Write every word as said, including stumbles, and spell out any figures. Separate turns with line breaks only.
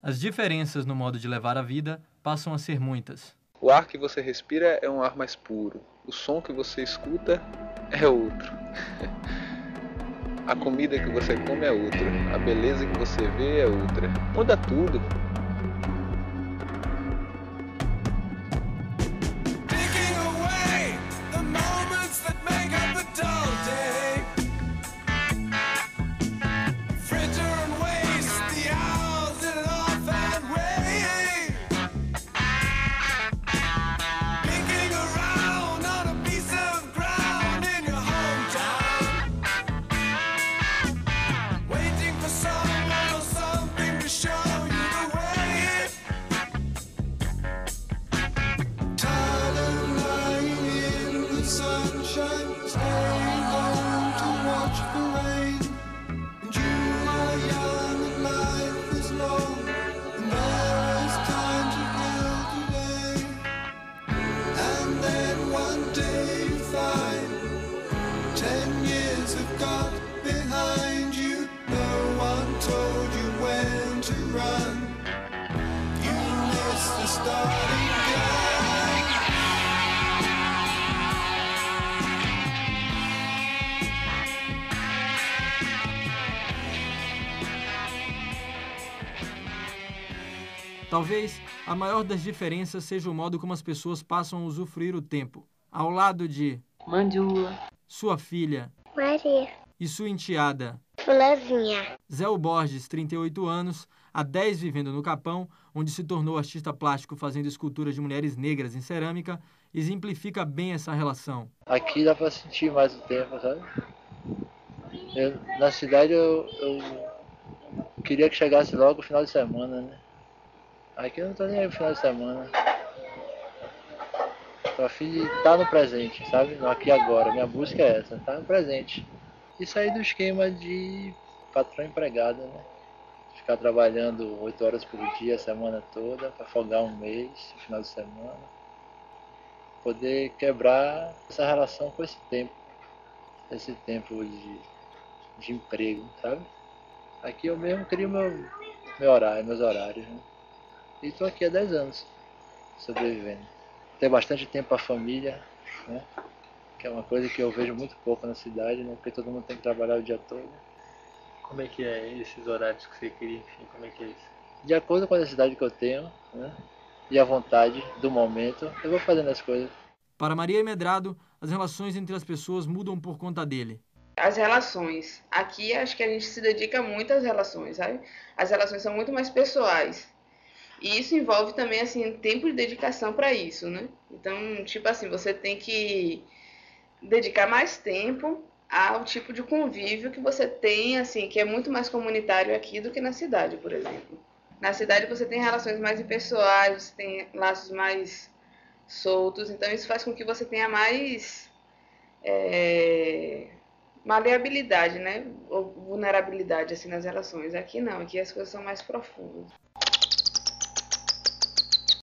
As diferenças no modo de levar a vida passam a ser muitas.
O ar que você respira é um ar mais puro. O som que você escuta é outro. A comida que você come é outra. A beleza que você vê é outra. Muda tudo.
Talvez a maior das diferenças seja o modo como as pessoas passam a usufruir o tempo, ao lado de
Mandula,
sua filha
Maria
e sua enteada
Fulazinha.
Zé Borges, trinta e oito anos, há dez vivendo no Capão, onde se tornou artista plástico fazendo esculturas de mulheres negras em cerâmica, exemplifica bem essa relação.
Aqui dá para sentir mais o tempo, sabe? Eu, na cidade eu, eu queria que chegasse logo o final de semana, né? Aqui eu não tô nem aí pro final de semana. Tô a fim de estar no presente, sabe? No aqui e agora. Minha busca é essa, tá no presente. E sair do esquema de patrão empregado, né? Ficar trabalhando oito horas por dia, a semana toda, para folgar um mês, no final de semana. Poder quebrar essa relação com esse tempo. Esse tempo de, de emprego, sabe? Aqui eu mesmo crio meu, meu horário, meus horários, né? E estou aqui há dez anos, sobrevivendo. Ter bastante tempo para a família, né? Que é uma coisa que eu vejo muito pouco na cidade, né? Porque todo mundo tem que trabalhar o dia todo.
Como é que é esses horários que você cria, enfim, como é que é isso?
De acordo com a necessidade que eu tenho, né? E a vontade do momento, eu vou fazendo as coisas.
Para Maria Medrado, as relações entre as pessoas mudam por conta dele.
As relações. Aqui acho que a gente se dedica muito às relações, sabe? As relações são muito mais pessoais. E isso envolve também, assim, tempo de dedicação para isso, né? Então, tipo assim, você tem que dedicar mais tempo ao tipo de convívio que você tem, assim, que é muito mais comunitário aqui do que na cidade, por exemplo. Na cidade você tem relações mais impessoais, você tem laços mais soltos, então isso faz com que você tenha mais é, maleabilidade, né? Ou vulnerabilidade, assim, nas relações. Aqui não, aqui as coisas são mais profundas.